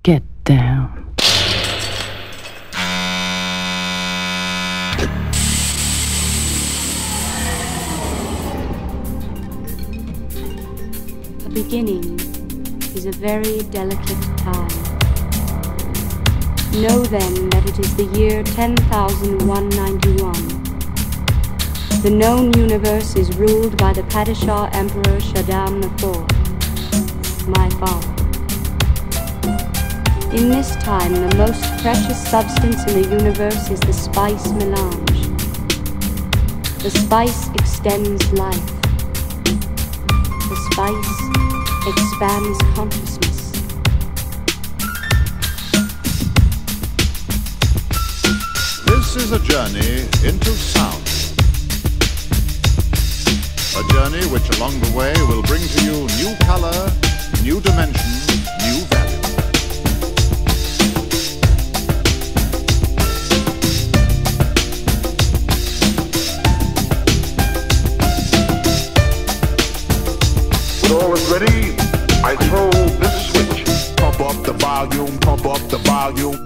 Get down. A beginning is a very delicate time. Know then that it is the year 10,191. The known universe is ruled by the Padishah Emperor Shaddam IV, my father. In this time, the most precious substance in the universe is the spice melange. The spice extends life. The spice expands consciousness. This is a journey into sound. A journey which along the way will bring to you new color, new dimension, new value. When all is ready, I throw this switch. Pump up the volume, pump up the volume.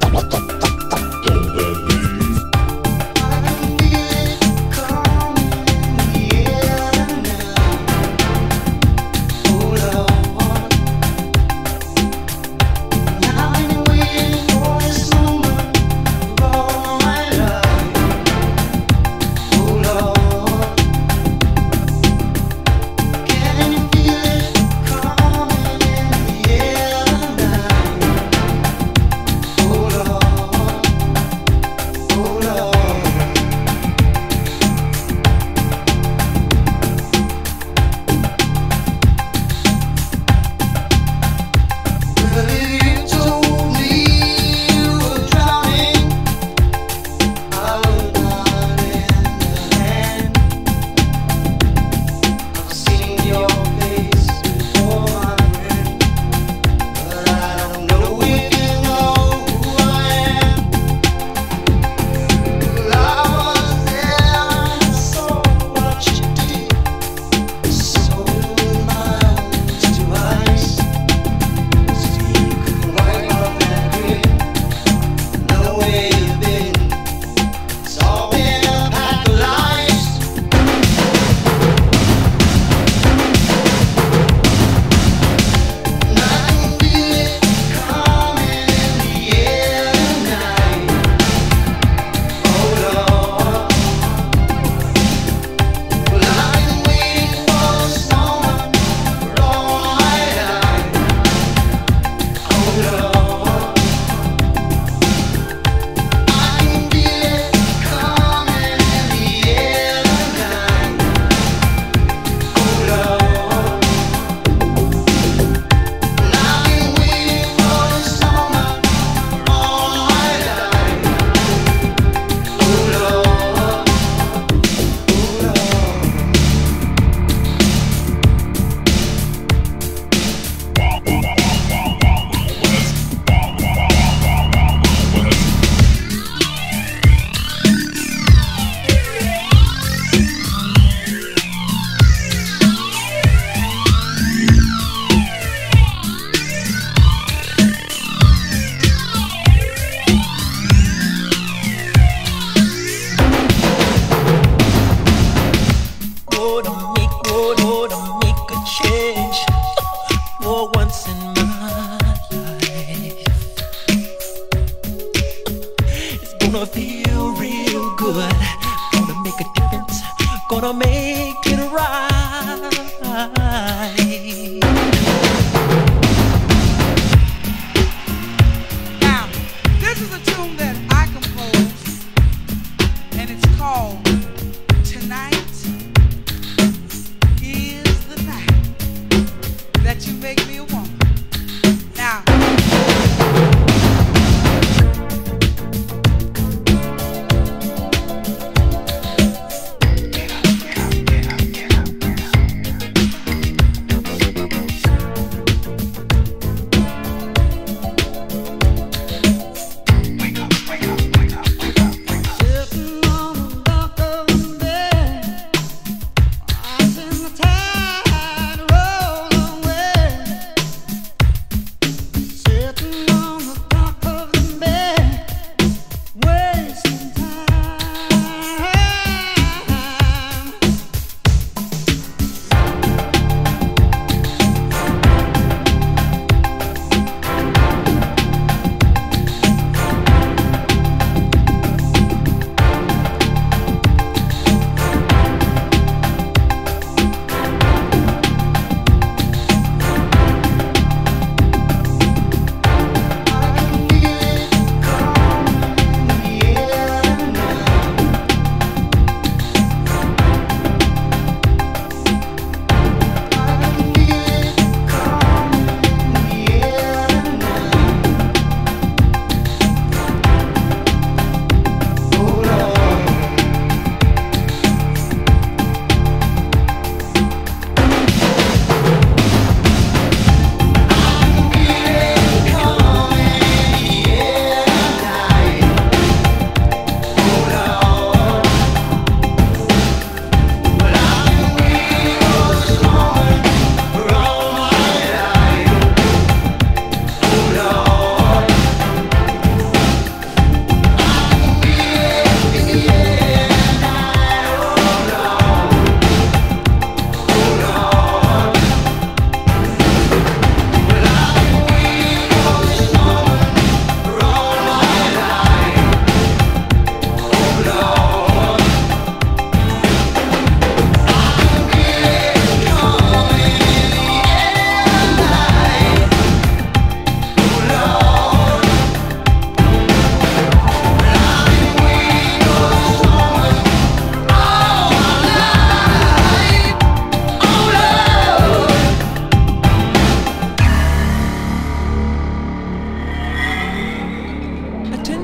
Yeah.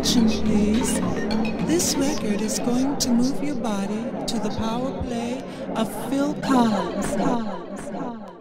Attention, please. This record is going to move your body to the power play of Phil Collins.